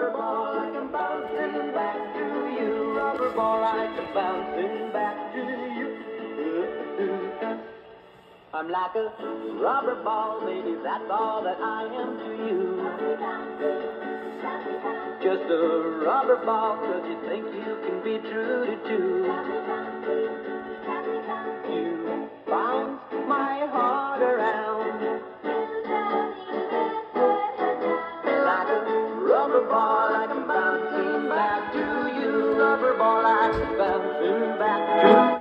rubber ball like I'm bouncing back to you. Rubber ball like I'm bouncing back to you. I'm like a rubber ball, baby, that's all that I am to you. Just a rubber ball, 'cause you think you can be true to two. You bounce my heart around like a rubber ball, like I'm bouncing back to you. Rubber ball, like I'm bouncing back to you.